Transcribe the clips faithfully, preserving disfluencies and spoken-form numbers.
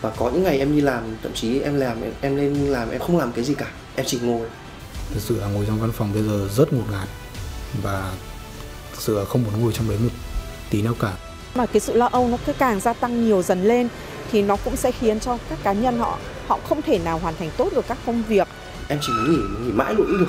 Và có những ngày em đi làm, thậm chí em làm em, em lên làm em không làm cái gì cả, em chỉ ngồi. Thực sự là ngồi trong văn phòng bây giờ rất ngột ngạt và thực sự là không muốn ngồi trong đấy một tí nào cả. Mà cái sự lo âu nó cứ càng gia tăng nhiều dần lên thì nó cũng sẽ khiến cho các cá nhân họ họ không thể nào hoàn thành tốt được các công việc. Em chỉ muốn nghỉ, nghỉ mãi luôn cũng được.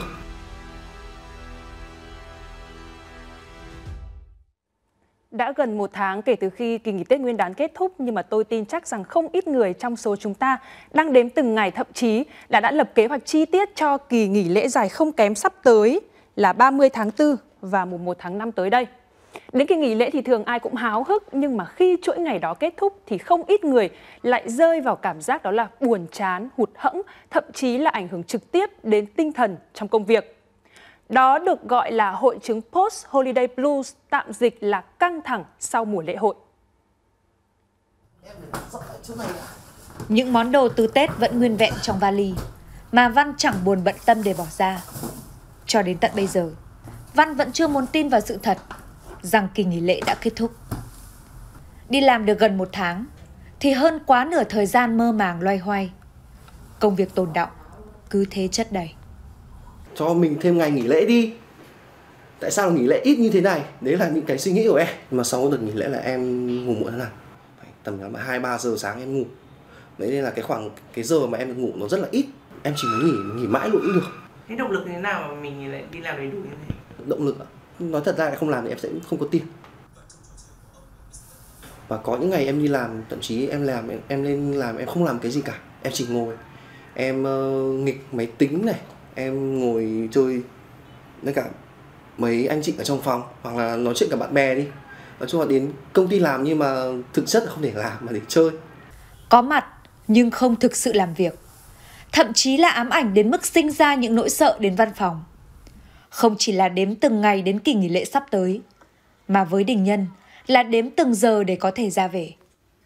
Đã gần một tháng kể từ khi kỳ nghỉ Tết Nguyên đán kết thúc, nhưng mà tôi tin chắc rằng không ít người trong số chúng ta đang đếm từng ngày, thậm chí là đã lập kế hoạch chi tiết cho kỳ nghỉ lễ dài không kém sắp tới là ba mươi tháng tư và mùng một tháng năm tới đây. Đến kỳ nghỉ lễ thì thường ai cũng háo hức, nhưng mà khi chuỗi ngày đó kết thúc thì không ít người lại rơi vào cảm giác đó là buồn chán, hụt hẫng, thậm chí là ảnh hưởng trực tiếp đến tinh thần trong công việc. Đó được gọi là hội chứng Post-Holiday Blues, tạm dịch là căng thẳng sau mùa lễ hội. Những món đồ từ Tết vẫn nguyên vẹn trong vali, mà Văn chẳng buồn bận tâm để bỏ ra. Cho đến tận bây giờ, Văn vẫn chưa muốn tin vào sự thật rằng kỳ nghỉ lễ đã kết thúc. Đi làm được gần một tháng, thì hơn quá nửa thời gian mơ màng loay hoay. Công việc tồn đọng, cứ thế chất đầy. Cho mình thêm ngày nghỉ lễ đi. Tại sao nghỉ lễ ít như thế này? Đấy là những cái suy nghĩ của em. Nhưng mà sau đợt nghỉ lễ là em ngủ muộn thế nào? Tầm hai ba giờ sáng em ngủ. Đấy nên là cái khoảng cái giờ mà em được ngủ nó rất là ít. Em chỉ muốn nghỉ, nghỉ mãi luôn cũng được. Thế động lực thế nào mà mình lại đi làm đầy đủ như thế? Động lực ạ? Nói thật ra là không làm thì em sẽ không có tiền. Và có những ngày em đi làm, thậm chí em làm em, em lên làm em không làm cái gì cả, em chỉ ngồi. Em uh, nghịch máy tính này, em ngồi chơi với cả mấy anh chị ở trong phòng, hoặc là nói chuyệnกับbạn bè đi. Nói chung là đến công ty làm nhưng mà thực chất là không để làm mà để chơi. Có mặt nhưng không thực sự làm việc. Thậm chí là ám ảnh đến mức sinh ra những nỗi sợ đến văn phòng. Không chỉ là đếm từng ngày đến kỳ nghỉ lễ sắp tới, mà với Đình Nhân là đếm từng giờ để có thể ra về.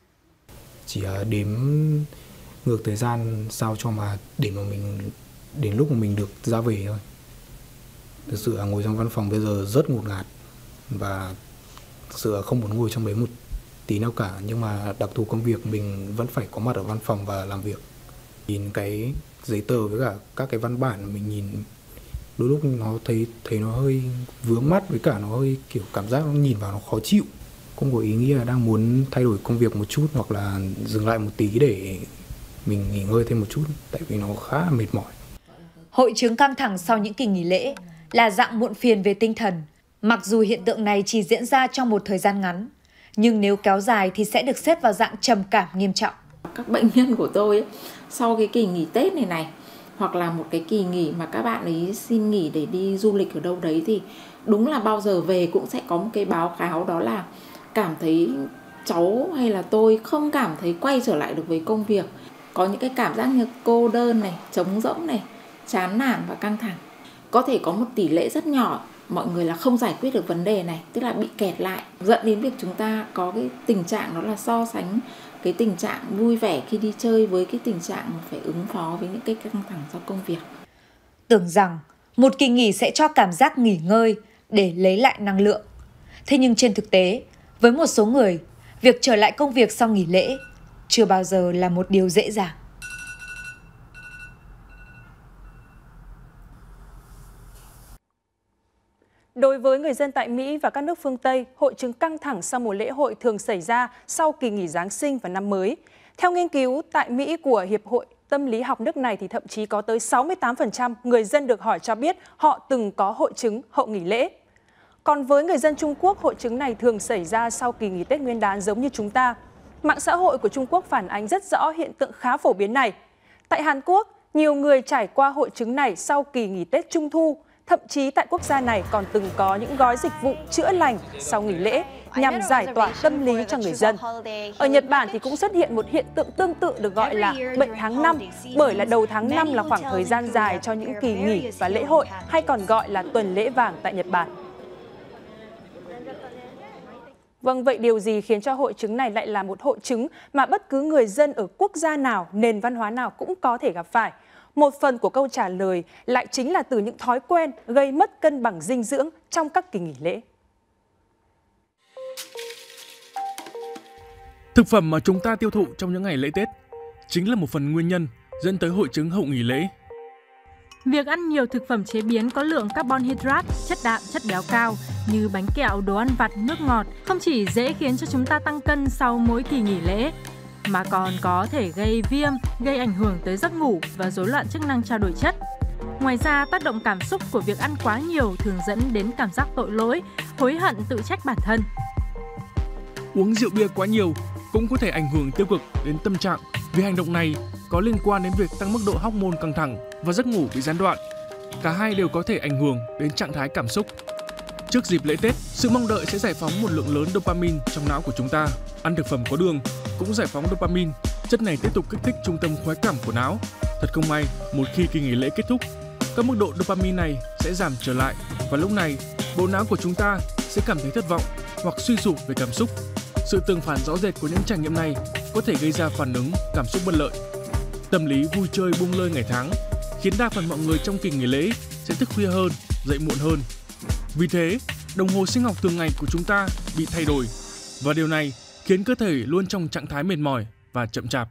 Chỉ đếm ngược thời gian sao cho mà để mà mình đến lúc mà mình được ra về thôi. Thực sự là ngồi trong văn phòng bây giờ rất ngột ngạt và thực sự là không muốn ngồi trong đấy một tí nào cả, nhưng mà đặc thù công việc mình vẫn phải có mặt ở văn phòng và làm việc. Nhìn cái giấy tờ với cả các cái văn bản mình nhìn đôi lúc nó thấy thấy nó hơi vướng mắt, với cả nó hơi kiểu cảm giác nó nhìn vào nó khó chịu. Không có ý nghĩa là đang muốn thay đổi công việc một chút hoặc là dừng lại một tí để mình nghỉ ngơi thêm một chút, tại vì nó khá là mệt mỏi. Hội chứng căng thẳng sau những kỳ nghỉ lễ là dạng muộn phiền về tinh thần. Mặc dù hiện tượng này chỉ diễn ra trong một thời gian ngắn, nhưng nếu kéo dài thì sẽ được xếp vào dạng trầm cảm nghiêm trọng. Các bệnh nhân của tôi ấy, sau cái kỳ nghỉ Tết này này, hoặc là một cái kỳ nghỉ mà các bạn ấy xin nghỉ để đi du lịch ở đâu đấy, thì đúng là bao giờ về cũng sẽ có một cái báo cáo, đó là cảm thấy cháu hay là tôi không cảm thấy quay trở lại được với công việc. Có những cái cảm giác như cô đơn này, trống rỗng này, chán nản và căng thẳng. Có thể có một tỷ lệ rất nhỏ mọi người là không giải quyết được vấn đề này, tức là bị kẹt lại, dẫn đến việc chúng ta có cái tình trạng đó là so sánh cái tình trạng vui vẻ khi đi chơi với cái tình trạng phải ứng phó với những cái căng thẳng do công việc. Tưởng rằng một kỳ nghỉ sẽ cho cảm giác nghỉ ngơi để lấy lại năng lượng. Thế nhưng trên thực tế, với một số người, việc trở lại công việc sau nghỉ lễ chưa bao giờ là một điều dễ dàng. Đối với người dân tại Mỹ và các nước phương Tây, hội chứng căng thẳng sau mùa lễ hội thường xảy ra sau kỳ nghỉ Giáng sinh và năm mới. Theo nghiên cứu tại Mỹ của Hiệp hội Tâm lý học nước này thì thậm chí có tới sáu mươi tám phần trăm người dân được hỏi cho biết họ từng có hội chứng hậu nghỉ lễ. Còn với người dân Trung Quốc, hội chứng này thường xảy ra sau kỳ nghỉ Tết Nguyên đán giống như chúng ta. Mạng xã hội của Trung Quốc phản ánh rất rõ hiện tượng khá phổ biến này. Tại Hàn Quốc, nhiều người trải qua hội chứng này sau kỳ nghỉ Tết Trung Thu. Thậm chí tại quốc gia này còn từng có những gói dịch vụ chữa lành sau nghỉ lễ nhằm giải tỏa tâm lý cho người dân. Ở Nhật Bản thì cũng xuất hiện một hiện tượng tương tự được gọi là bệnh tháng năm, bởi là đầu tháng năm là khoảng thời gian dài cho những kỳ nghỉ và lễ hội, hay còn gọi là tuần lễ vàng tại Nhật Bản. Vâng, vậy điều gì khiến cho hội chứng này lại là một hội chứng mà bất cứ người dân ở quốc gia nào, nền văn hóa nào cũng có thể gặp phải? Một phần của câu trả lời lại chính là từ những thói quen gây mất cân bằng dinh dưỡng trong các kỳ nghỉ lễ. Thực phẩm mà chúng ta tiêu thụ trong những ngày lễ Tết chính là một phần nguyên nhân dẫn tới hội chứng hậu nghỉ lễ. Việc ăn nhiều thực phẩm chế biến có lượng carbon hydrate, chất đạm, chất béo cao như bánh kẹo, đồ ăn vặt, nước ngọt không chỉ dễ khiến cho chúng ta tăng cân sau mỗi kỳ nghỉ lễ, mà còn có thể gây viêm, gây ảnh hưởng tới giấc ngủ và rối loạn chức năng trao đổi chất. Ngoài ra, tác động cảm xúc của việc ăn quá nhiều thường dẫn đến cảm giác tội lỗi, hối hận, tự trách bản thân. Uống rượu bia quá nhiều cũng có thể ảnh hưởng tiêu cực đến tâm trạng, vì hành động này có liên quan đến việc tăng mức độ hormone căng thẳng và giấc ngủ bị gián đoạn. Cả hai đều có thể ảnh hưởng đến trạng thái cảm xúc. Trước dịp lễ Tết, sự mong đợi sẽ giải phóng một lượng lớn dopamine trong não của chúng ta. Ăn thực phẩm có đường cũng giải phóng dopamine, chất này tiếp tục kích thích trung tâm khoái cảm của não. Thật không may, một khi kỳ nghỉ lễ kết thúc, các mức độ dopamine này sẽ giảm trở lại và lúc này, bộ não của chúng ta sẽ cảm thấy thất vọng hoặc suy sụp về cảm xúc. Sự tương phản rõ rệt của những trải nghiệm này có thể gây ra phản ứng cảm xúc bất lợi. Tâm lý vui chơi buông lơi ngày tháng khiến đa phần mọi người trong kỳ nghỉ lễ sẽ thức khuya hơn, dậy muộn hơn. Vì thế, đồng hồ sinh học thường ngày của chúng ta bị thay đổi và điều này khiến cơ thể luôn trong trạng thái mệt mỏi và chậm chạp.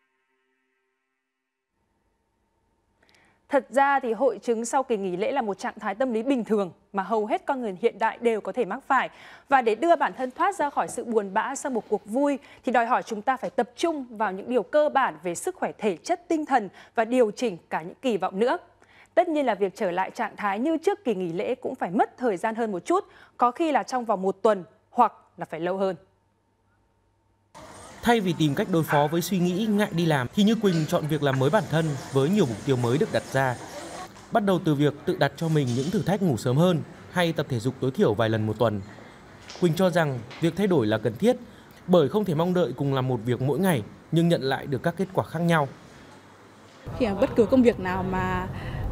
Thật ra thì hội chứng sau kỳ nghỉ lễ là một trạng thái tâm lý bình thường mà hầu hết con người hiện đại đều có thể mắc phải. Và để đưa bản thân thoát ra khỏi sự buồn bã sau một cuộc vui thì đòi hỏi chúng ta phải tập trung vào những điều cơ bản về sức khỏe thể chất, tinh thần và điều chỉnh cả những kỳ vọng nữa. Tất nhiên là việc trở lại trạng thái như trước kỳ nghỉ lễ cũng phải mất thời gian hơn một chút, có khi là trong vòng một tuần hoặc là phải lâu hơn. Thay vì tìm cách đối phó với suy nghĩ ngại đi làm thì Như Quỳnh chọn việc làm mới bản thân với nhiều mục tiêu mới được đặt ra. Bắt đầu từ việc tự đặt cho mình những thử thách ngủ sớm hơn hay tập thể dục tối thiểu vài lần một tuần. Quỳnh cho rằng việc thay đổi là cần thiết bởi không thể mong đợi cùng làm một việc mỗi ngày nhưng nhận lại được các kết quả khác nhau. Khi mà bất cứ công việc nào mà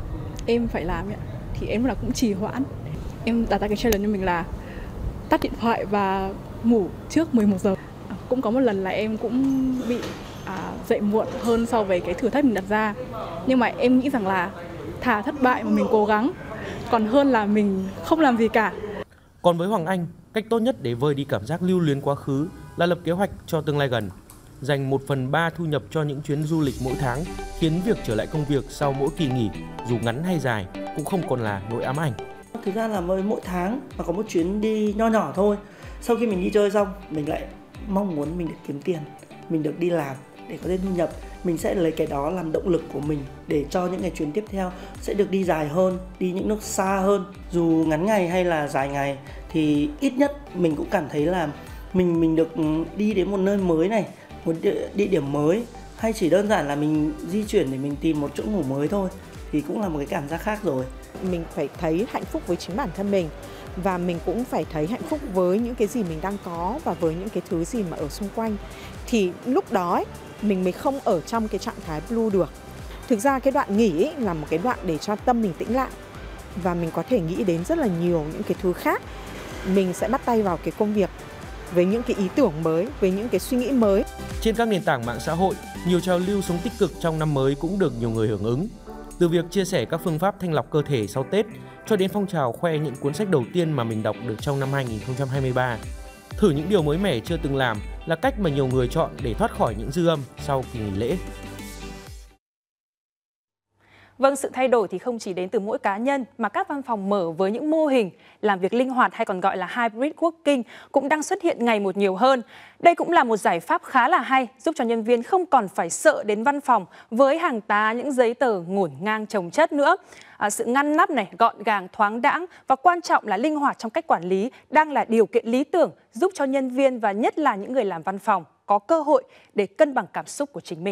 em phải làm thì em là cũng trì hoãn. Em đặt ra cái challenge cho mình là tắt điện thoại và ngủ trước mười một giờ. Cũng có một lần là em cũng bị à, dậy muộn hơn so với cái thử thách mình đặt ra. Nhưng mà em nghĩ rằng là thà thất bại mà mình cố gắng còn hơn là mình không làm gì cả. Còn với Hoàng Anh, cách tốt nhất để vơi đi cảm giác lưu luyến quá khứ là lập kế hoạch cho tương lai gần. Dành một phần ba thu nhập cho những chuyến du lịch mỗi tháng khiến việc trở lại công việc sau mỗi kỳ nghỉ dù ngắn hay dài cũng không còn là nỗi ám ảnh. Thực ra là mỗi tháng mà có một chuyến đi nho nhỏ thôi. Sau khi mình đi chơi xong, mình lại mong muốn mình được kiếm tiền, mình được đi làm để có thêm thu nhập. Mình sẽ lấy cái đó làm động lực của mình để cho những ngày chuyến tiếp theo sẽ được đi dài hơn, đi những nước xa hơn. Dù ngắn ngày hay là dài ngày thì ít nhất mình cũng cảm thấy là mình mình được đi đến một nơi mới này, một địa, địa điểm mới, hay chỉ đơn giản là mình di chuyển để mình tìm một chỗ ngủ mới thôi thì cũng là một cái cảm giác khác rồi. Mình phải thấy hạnh phúc với chính bản thân mình và mình cũng phải thấy hạnh phúc với những cái gì mình đang có và với những cái thứ gì mà ở xung quanh. Thì lúc đó ấy, mình mới không ở trong cái trạng thái blue được. Thực ra cái đoạn nghỉ ấy là một cái đoạn để cho tâm mình tĩnh lại và mình có thể nghĩ đến rất là nhiều những cái thứ khác. Mình sẽ bắt tay vào cái công việc với những cái ý tưởng mới, với những cái suy nghĩ mới. Trên các nền tảng mạng xã hội, nhiều trào lưu sống tích cực trong năm mới cũng được nhiều người hưởng ứng. Từ việc chia sẻ các phương pháp thanh lọc cơ thể sau Tết cho đến phong trào khoe những cuốn sách đầu tiên mà mình đọc được trong năm hai nghìn không trăm hai mươi ba. Thử những điều mới mẻ chưa từng làm là cách mà nhiều người chọn để thoát khỏi những dư âm sau kỳ nghỉ lễ. Vâng, sự thay đổi thì không chỉ đến từ mỗi cá nhân mà các văn phòng mở với những mô hình làm việc linh hoạt hay còn gọi là hybrid working cũng đang xuất hiện ngày một nhiều hơn. Đây cũng là một giải pháp khá là hay giúp cho nhân viên không còn phải sợ đến văn phòng với hàng tá những giấy tờ ngổn ngang chồng chất nữa. À, sự ngăn nắp này, gọn gàng, thoáng đãng và quan trọng là linh hoạt trong cách quản lý đang là điều kiện lý tưởng giúp cho nhân viên và nhất là những người làm văn phòng có cơ hội để cân bằng cảm xúc của chính mình.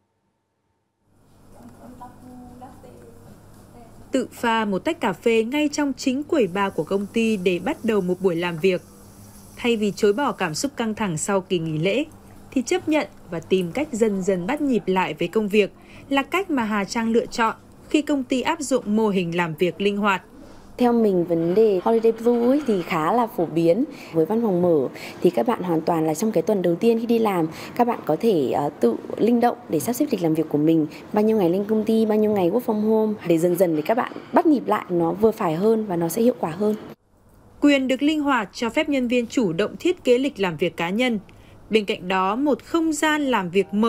Tự pha một tách cà phê ngay trong chính quầy bar của công ty để bắt đầu một buổi làm việc. Thay vì chối bỏ cảm xúc căng thẳng sau kỳ nghỉ lễ, thì chấp nhận và tìm cách dần dần bắt nhịp lại với công việc là cách mà Hà Trang lựa chọn khi công ty áp dụng mô hình làm việc linh hoạt. Theo mình, vấn đề holiday blue ấy thì khá là phổ biến. Với văn phòng mở thì các bạn hoàn toàn là trong cái tuần đầu tiên khi đi làm, các bạn có thể uh, tự linh động để sắp xếp lịch làm việc của mình. Bao nhiêu ngày lên công ty, bao nhiêu ngày work from home để dần dần để các bạn bắt nhịp lại, nó vừa phải hơn và nó sẽ hiệu quả hơn. Quyền được linh hoạt cho phép nhân viên chủ động thiết kế lịch làm việc cá nhân. Bên cạnh đó, một không gian làm việc mở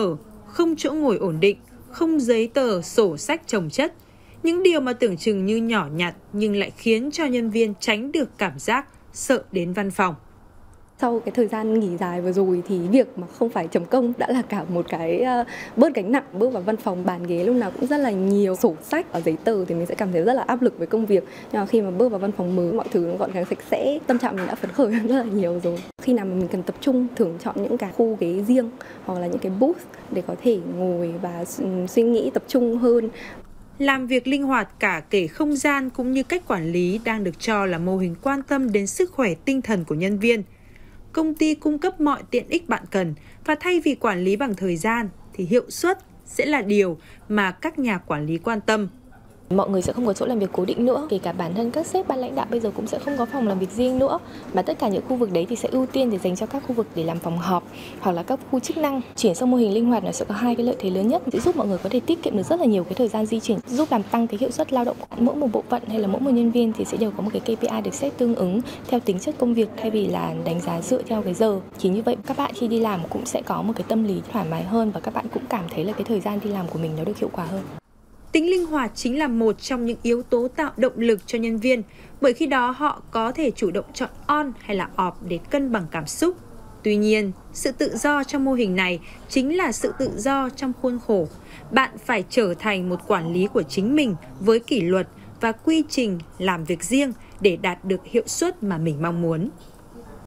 không chỗ ngồi ổn định, không giấy tờ, sổ sách chồng chất. Những điều mà tưởng chừng như nhỏ nhặt nhưng lại khiến cho nhân viên tránh được cảm giác sợ đến văn phòng. Sau cái thời gian nghỉ dài vừa rồi thì việc mà không phải chấm công đã là cả một cái uh, bớt gánh nặng. Bước vào văn phòng bàn ghế lúc nào cũng rất là nhiều sổ sách ở giấy tờ thì mình sẽ cảm thấy rất là áp lực với công việc. Nhưng mà khi mà bước vào văn phòng mới mọi thứ nó gọn gàng sạch sẽ, tâm trạng mình đã phấn khởi hơn rất là nhiều rồi. Khi nào mà mình cần tập trung thường chọn những cái khu ghế riêng hoặc là những cái booth để có thể ngồi và suy nghĩ tập trung hơn. Làm việc linh hoạt cả kể không gian cũng như cách quản lý đang được cho là mô hình quan tâm đến sức khỏe tinh thần của nhân viên. Công ty cung cấp mọi tiện ích bạn cần và thay vì quản lý bằng thời gian thì hiệu suất sẽ là điều mà các nhà quản lý quan tâm. Mọi người sẽ không có chỗ làm việc cố định nữa, kể cả bản thân các sếp ban lãnh đạo bây giờ cũng sẽ không có phòng làm việc riêng nữa, mà tất cả những khu vực đấy thì sẽ ưu tiên để dành cho các khu vực để làm phòng họp hoặc là các khu chức năng. Chuyển sang mô hình linh hoạt nó sẽ có hai cái lợi thế lớn nhất, sẽ giúp mọi người có thể tiết kiệm được rất là nhiều cái thời gian di chuyển, giúp làm tăng cái hiệu suất lao động. Mỗi một bộ phận hay là mỗi một nhân viên thì sẽ đều có một cái K P I được set tương ứng theo tính chất công việc thay vì là đánh giá dựa theo cái giờ. Thì như vậy các bạn khi đi làm cũng sẽ có một cái tâm lý thoải mái hơn và các bạn cũng cảm thấy là cái thời gian đi làm của mình nó được hiệu quả hơn. Tính linh hoạt chính là một trong những yếu tố tạo động lực cho nhân viên, bởi khi đó họ có thể chủ động chọn on hay là off để cân bằng cảm xúc. Tuy nhiên, sự tự do trong mô hình này chính là sự tự do trong khuôn khổ. Bạn phải trở thành một quản lý của chính mình với kỷ luật và quy trình làm việc riêng để đạt được hiệu suất mà mình mong muốn.